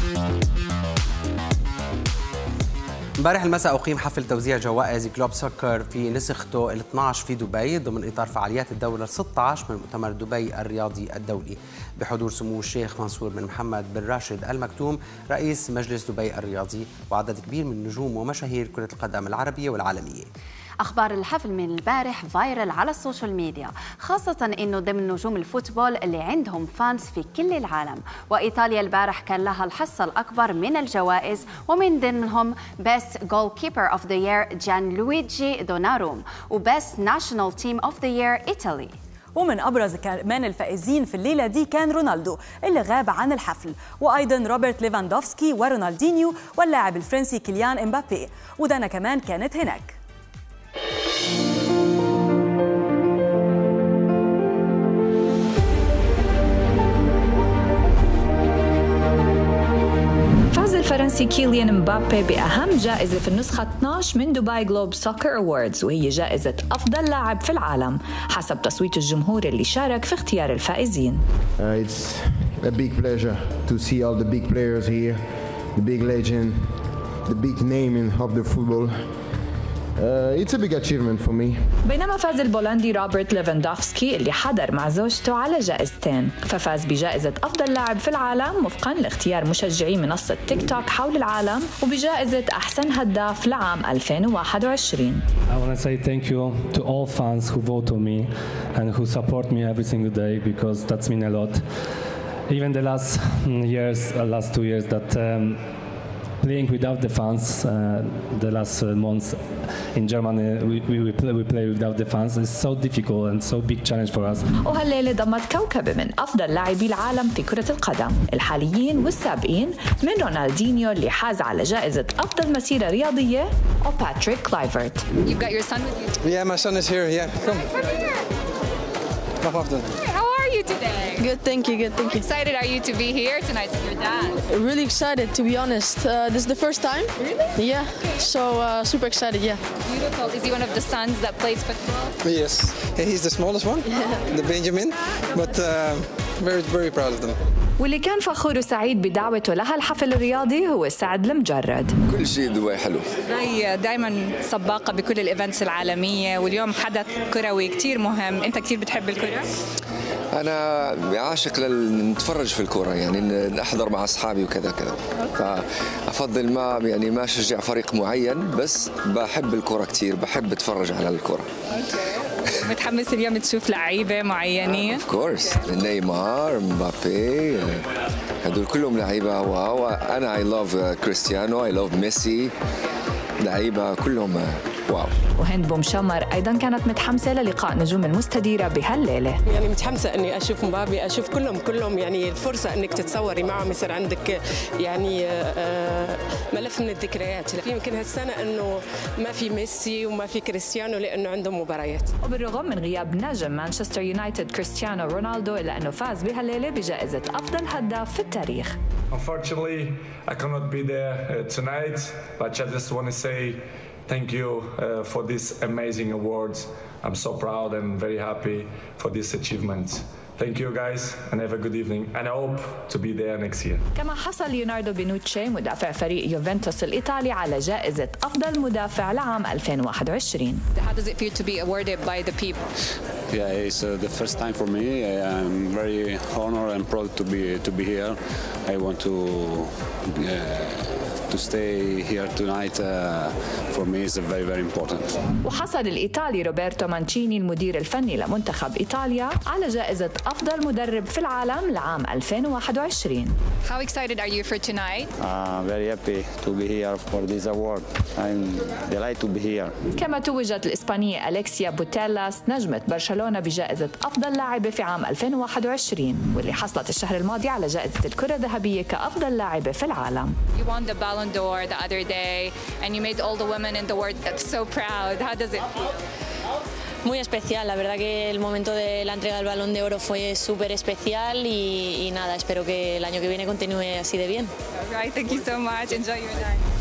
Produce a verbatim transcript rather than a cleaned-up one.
امبارح المساء أقيم حفل توزيع جوائز جلوب سوكر في نسخته ال اثني عشر في دبي ضمن إطار فعاليات الدورة ال ستة عشر من مؤتمر دبي الرياضي الدولي بحضور سمو الشيخ منصور بن محمد بن راشد آل مكتوم رئيس مجلس دبي الرياضي وعدد كبير من نجوم ومشاهير كرة القدم العربية والعالمية. أخبار الحفل من البارح فايرل على السوشيال ميديا، خاصة إنه ضمن نجوم الفوتبول اللي عندهم فانس في كل العالم، وإيطاليا البارح كان لها الحصة الأكبر من الجوائز ومن ضمنهم Best Goalkeeper of the Year جان لويجي دوناروم و Best National Team of the Year إيطالي. ومن أبرز كمان الفائزين في الليلة دي كان رونالدو اللي غاب عن الحفل، وأيضا روبرت ليفاندوفسكي ورونالدينيو واللاعب الفرنسي كيليان إمبابي، ودانا كمان كانت هناك. فاز الفرنسي كيليان مبابي بأهم جائزة في النسخة اثني عشر من دبي جلوب سوكر أووردز، وهي جائزة أفضل لاعب في العالم حسب تصويت الجمهور اللي شارك في اختيار الفائزين. Uh, it's a big pleasure to see all the big players here, the big legend, the big name of the football. Uh, it's a big achievement for me. بينما فاز البولندي روبرت ليفاندوفسكي اللي حضر مع زوجته على جائزتين، ففاز بجائزة أفضل لاعب في العالم وفقاً لاختيار مشجعي منصة تيك توك حول العالم، وبجائزة أحسن هداف لعام ألفين وواحد وعشرين. I want to say thank you to all fans who vote on me and who support me every single day because that's mean a lot. Even the last years, uh, last two years that um, playing without the fans, uh, the last uh, months in Germany, we, we, we, play, we play without the fans. It's so difficult and so big challenge for us. وهالليلة ضمت كوكبة من أفضل لاعبي العالم في كرة القدم الحاليين والسابقين، من رونالدينيو اللي حاز على جائزة أفضل مسيرة رياضية وباتريك كلايفرت. You've got your son with you? Yeah, my son is here. Yeah, come. Come often. How are you today? Good, thank you, good, thank you. How excited are you to be here tonight with your dad? Really excited, to be honest. Uh, this is the first time. Really? Yeah, so uh, super excited, yeah. Beautiful. Is he one of the sons that plays football? Yes, he's the smallest one, the Benjamin, but uh, very, very proud of them. واللي كان فخور وسعيد بدعوته لها الحفل الرياضي هو سعد المجرد. كل شيء دبي حلو. رأي دائما سباقة بكل الايفنتس العالمية، واليوم حدث كروي كتير مهم. أنت كتير بتحب الكرة؟ أنا عاشق لنتفرج في الكرة، يعني أحضر مع أصحابي وكذا كذا، فأفضل ما يعني ما أشجع فريق معين، بس بحب الكرة كتير، بحب أتفرج على الكرة. متحمس اليوم تشوف لعيبة معينين؟ اوف كورس، نيمار، مبابي، هدول كلهم لعيبة واو. أنا I love كريستيانو، I love ميسي، لعيبة كلهم واو. وهند بومشمر أيضاً كانت متحمسة للقاء نجوم المستديرة بهالليلة. يعني متحمسة إني أشوف مبابي، أشوف كلهم كلهم يعني الفرصة إنك تتصوري معهم، يصير عندك يعني ملف من الذكريات. يمكن هالسنة إنه ما في ميسي وما في كريستيانو لأنه عندهم مباريات. وبالرغم من غياب نجم مانشستر يونايتد كريستيانو رونالدو إلا أنه فاز بهالليلة بجائزة أفضل هداف في التاريخ. Unfortunately, I cannot be there uh, tonight, but I just want to say thank you uh, for these amazing awards. I'm so proud and very happy for this achievement. Thank you guys and have a good evening and I hope to be there next year. كما حصل ليوناردو بينوتشي مدافع فريق يوفنتوس الإيطالي على جائزة أفضل مدافع لعام ألفين وواحد وعشرين. How does it feel to be awarded by the people? Yeah, it's uh, the first time for me. I'm very honored and proud to be to be here. I want to uh, to stay here tonight. Uh, for me is very very important. وحصل الإيطالي روبرتو مانشيني المدير الفني لمنتخب إيطاليا على جائزة أفضل مدرب في العالم لعام ألفين وواحد وعشرين. How excited are you for tonight? I'm very happy to be here for this award. I'm delighted to be here. كما توجت الإسبانية أليكسيا بوتيلاس نجمة برشلونة بجائزة أفضل لاعبة في عام ألفين وواحد وعشرين، واللي حصلت الشهر الماضي على جائزة الكرة الذهبية كأفضل لاعبة في العالم. You won the Ballon d'Or the other day and you made all the women in the world so proud. How does it feel? Muy especial, la verdad que el momento de la entrega del Balón de Oro fue súper especial y, y nada, espero que el año que viene continúe así de bien. All right, thank you so much. Enjoy your night.